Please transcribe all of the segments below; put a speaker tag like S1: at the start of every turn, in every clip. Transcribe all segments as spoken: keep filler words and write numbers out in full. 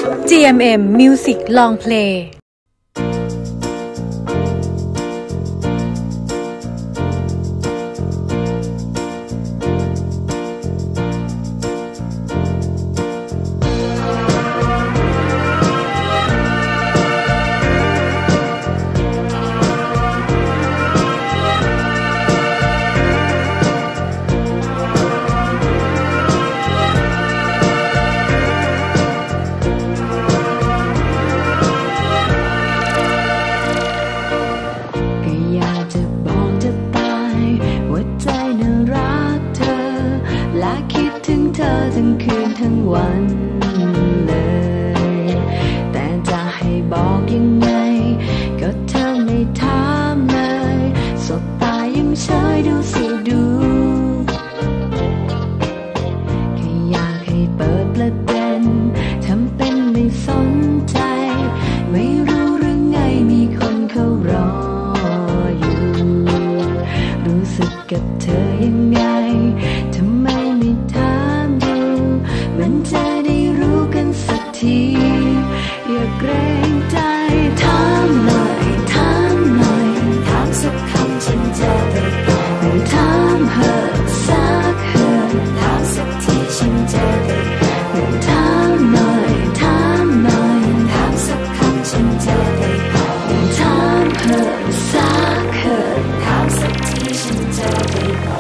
S1: จี เอ็ม เอ็ม Music Long Play
S2: ทั้งคืนทั้งวันเลยแต่จะให้บอกยังไงก็เธอไม่ถามเลยสบตายังเฉยดูสิดูแค่อยากให้เปิดประเด็นทำเป็นไม่สนใจไม่รู้หรือไงมีคนเขารออยู่รู้สึกกับเธอยังไงทำไมไม่ถามมันจะได้รู้กันสักทีอย่าเกรงใจถามหน่อยถามหน่อยถามสักคำฉันจะได้ถามเธอสักเธอถามสักทีฉันจะได้ถามหน่อยถามหน่อยถามสักคำฉันจะได้ถามเธอสักเธอถามสักทีฉันจะได้บอก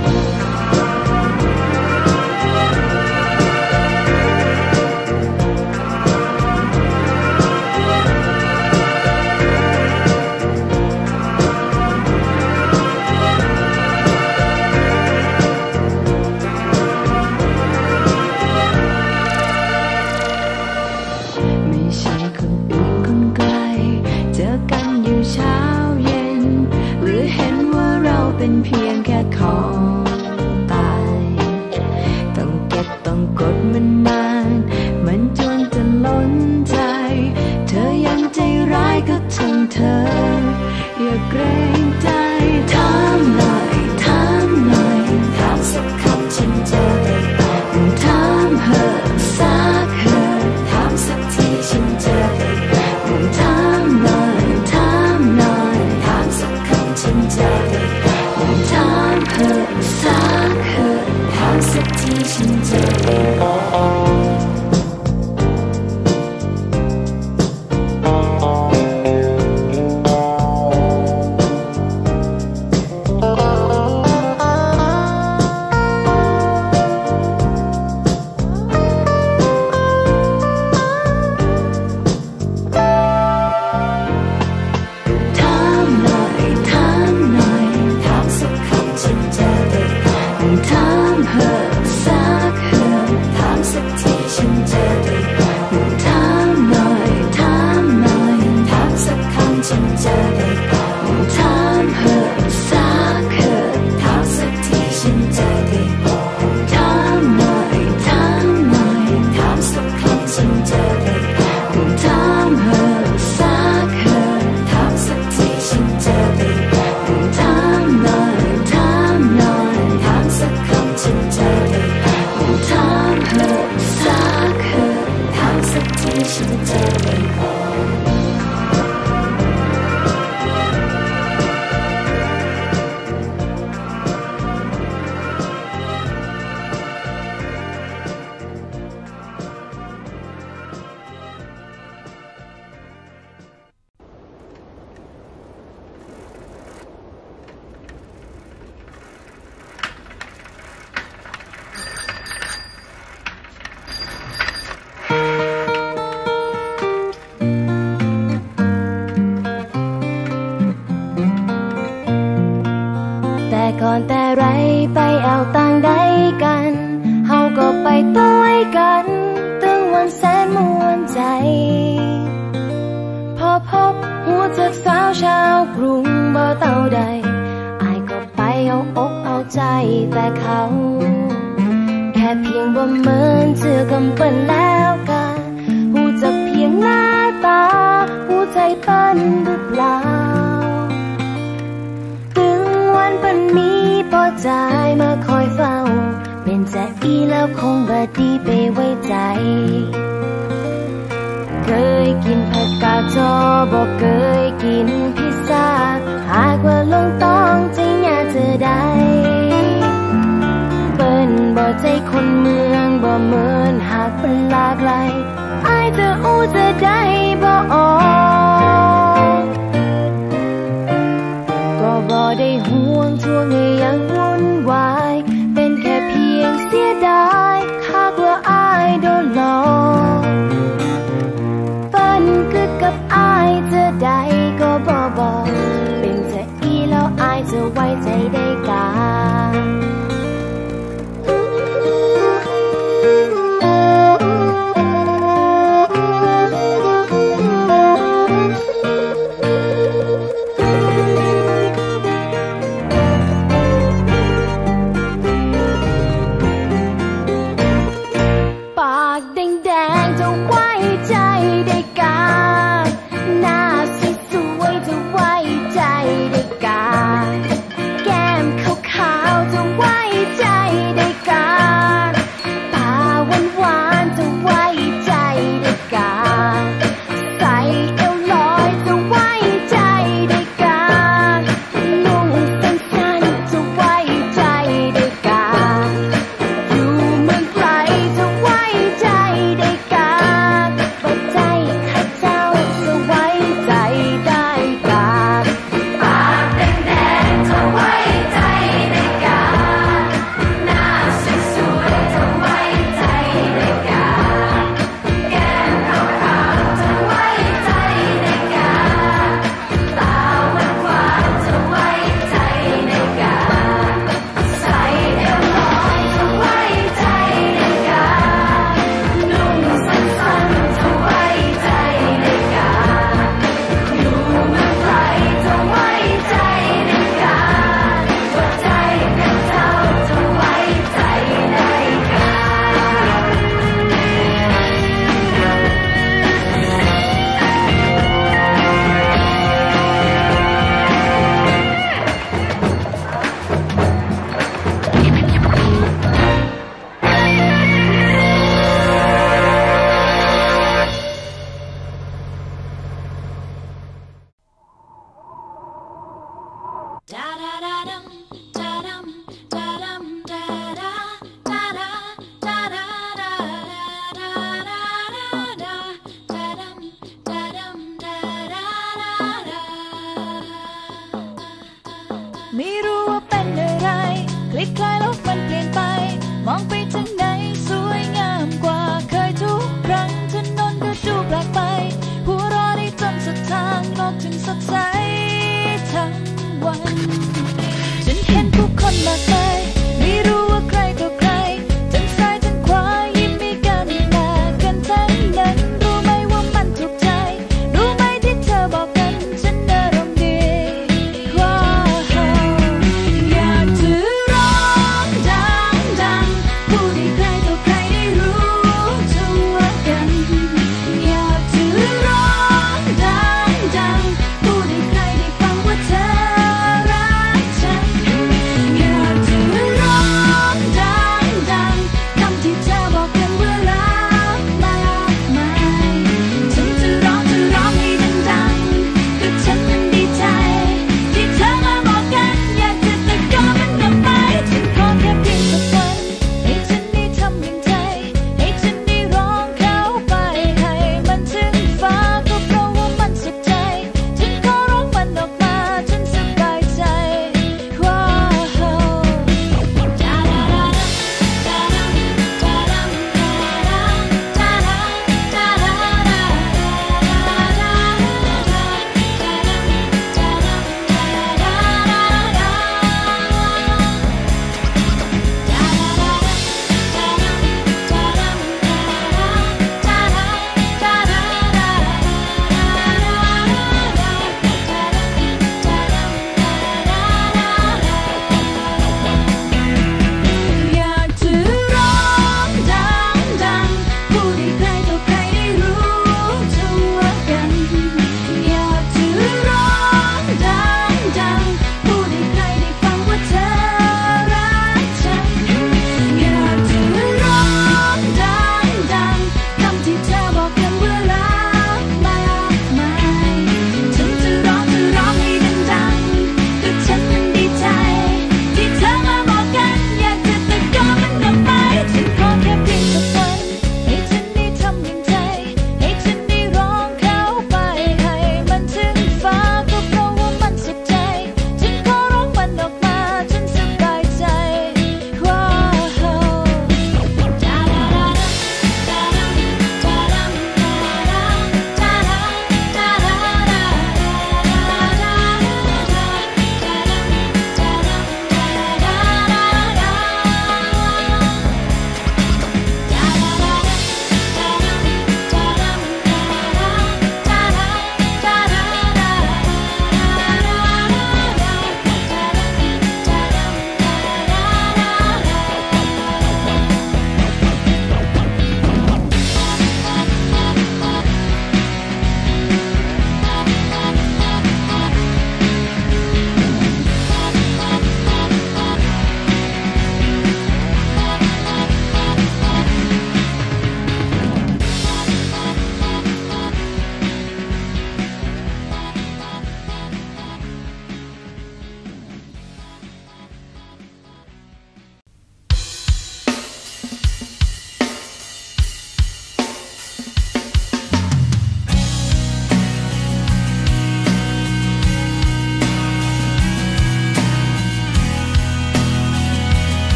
S2: เป็นเพียงแค่ของตายต้องเก็บต้องกดมันนานมันจนจะล้นใจเธอยังใจร้ายก็ทั้งเธออย่าเกรงใจถามหน่อยถามหน่อยถามสักคำฉันจะได้ถามเธอสักเธอถามสักทีฉันจะได้ถามหน่อยถามหน่อยถามสักคำฉันจะได้ถามเธอสักเธอถามสักทีฉันจะได้บอกก่อนแต่ไรไปเอาต่างใดกันเฮาก็ไปต้วยกันตึงวันแสนม่วนใจพอพบหัวจากสาวชาวกรุงบ่เต่าใดอายก็ไปเอาอกเอาใจแต่เขาแค่เพียงบ่เหมือนเจอกำเปิ้นแล้วกันหูจักเพียงหน้าตาหูใจเปิ้นหรือเปล่าตึงวันเปิ้นมีพอใจมาคอยเฝ้าเป็นใจอีแล้วคงบ่ดีไปไว้ใจ
S3: กินผักกาดจอบ่เคยกินพิซซ่าหากว่าลงต้องใจอยากเจอได้เปิ้นบ่ใจคนเมืองบ่เหมือนหากเป็นหลากหลายอายจะอู้จะได้บ่ออกก็บ่ได้ห่วงช่วงให้ยังวุ่นวายเป็นแค่เพียงเสียดายหากว่าอายโดนหลอกเปิ้นคือกับอายจะได้ก็บ่บอกเป็นจะอีแล้วอายจะไว้ใจได้กา
S4: ไม่รู้ว่าเป็นอะไรคลิกคลายแล้วมันเปลี่ยนไปมองไปทางไหนสวยงามกว่าเคยทุกครั้งถนนก็ดูแปลกไปหัวเราะได้จนสุดทางโลกถึงสดใสทั้งวันฉันเห็นผู้คนมากมายไม่รู้ว่าใครต่อใครทั้งซ้ายทั้งขวายิ้มให้กันหน้ากันทั้งนั้นรู้ไหมว่ามันถูกใจรู้ไหมที่เธอบอกกันฉันอารมณ์ดีว้าวอยากจะร้องดังๆพูดให้ใครต่อใครได้รู้ทั่วกันอยากจะร้องดังๆพูดให้ใคร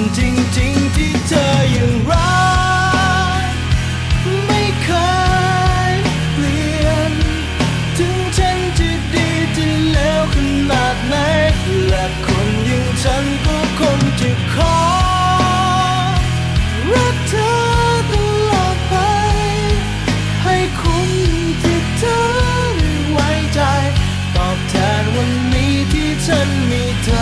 S5: จริงๆที่เธอยังรักไม่เคยเปลี่ยนถึงฉันจะดีจะเลวขนาดไหนและคนอย่างฉันก็คงจะขอรักเธอตลอดไปให้คุณที่เธอได้ไว้ใจตอบแทนวันนี้ที่ฉันมีเธอ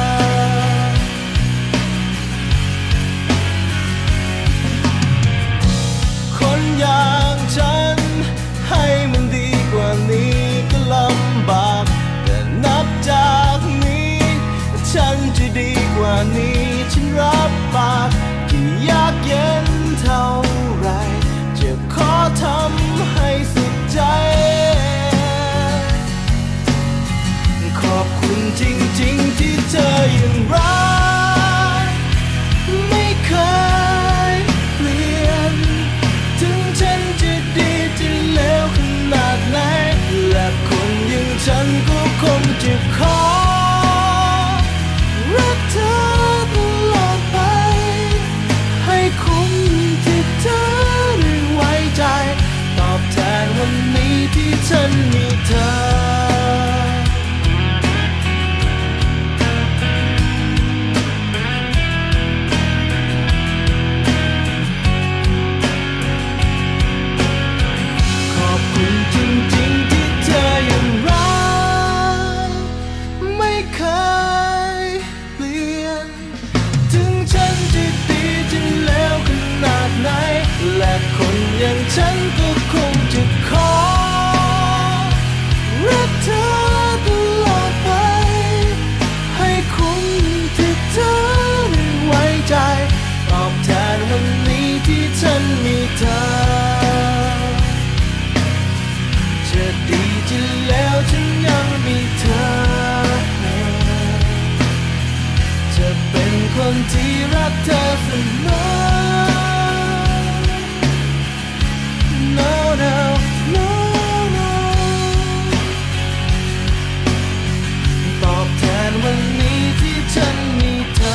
S5: คนอย่างฉันให้มันดีกว่านี้ก็ลำบากแต่นับจากนี้ฉันจะดีกว่านี้ฉันรับปากที่ยากเย็นเท่าไรจะขอทำให้สุดใจขอบคุณจริงๆที่เธอยังรักไม่เคยเปลี่ยนถึงฉันจะดีจะเลวขนาดไหนและคนอย่างฉันก็คงจะขอรักเธอตลอดไปให้คุณที่เธอได้ไว้ใจตอบแทนวันนี้ที่ฉันมีเธอและคนอย่างฉันก็คงจะขอรักเธอตลอดไปให้คุณที่เธอได้ไว้ใจตอบแทนวันนี้ที่ฉันมีเธอจะดีจะแล้วฉันยังมีเธอจะเป็นคนที่รักเธอเสมอNo, no, no, no ตอบแทนวันนี้ที่ฉันมีเธอ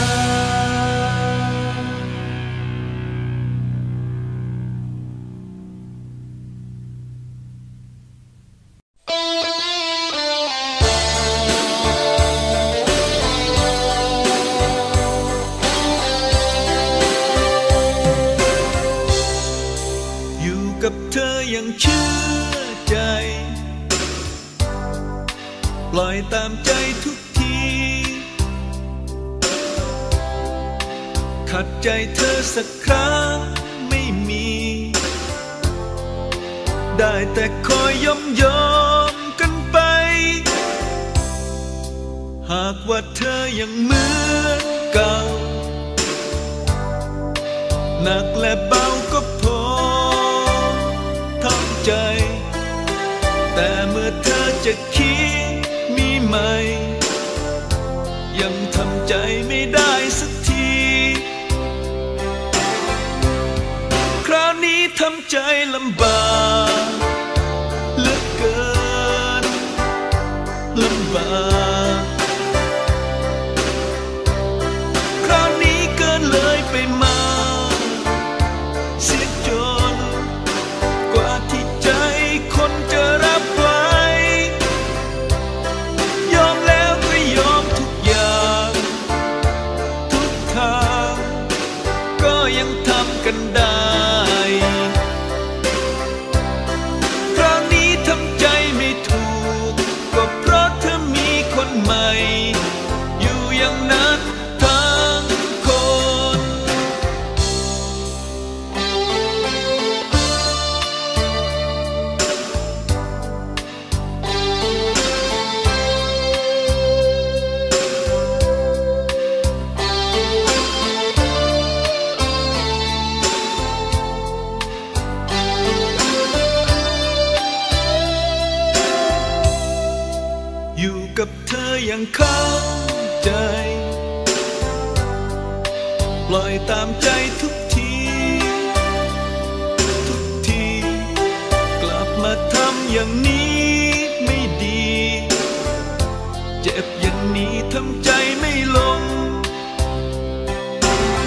S6: กับเธอยังเชื่อใจปล่อยตามใจทุกทีขัดใจเธอสักครั้งไม่มีได้แต่คอยยอมยอมกันไปหากว่าเธอยังเหมือนเก่าหนักและเบาก็พอใจแต่เมื่อเธอจะคิดมีใหม่ยังทำใจไม่ได้สักทีคราวนี้ทำใจลำบากเหลือเกินลำบากคราวนี้เกินเลยไปมาเสียจนกว่าที่ใจคนจะรับไว้ยอมแล้วก็ยอมทุกอย่างทุกทางก็ยังทำกันได้คราวนี้ทำใจไม่ถูกก็เพราะเธอมีคนใหม่อยู่อย่างนั้นทั้งคนอยู่กับเธออย่างเข้าใจปล่อยตามใจทุกทีทุกทีกลับมาทำอย่างนี้ไม่ดีเจ็บอย่างนี้ทำใจไม่ลง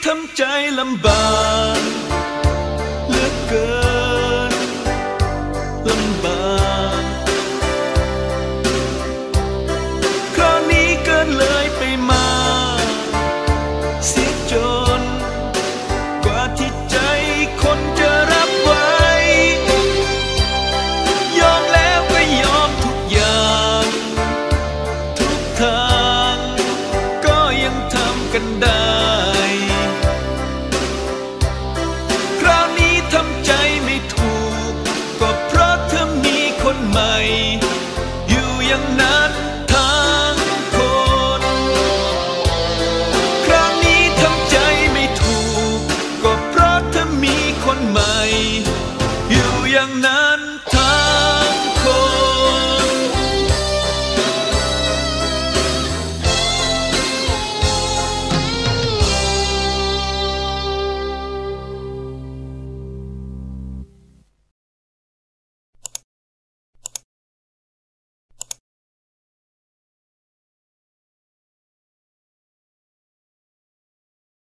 S6: ทำใจลำบากเหลือเกินลำบากคราวนี้เกินเลยไปมาเสียจนกว่าที่ใจคนจะรับไว้ยอมแล้วก็ยอมทุกอย่างทุกทางก็ยังทำกันได้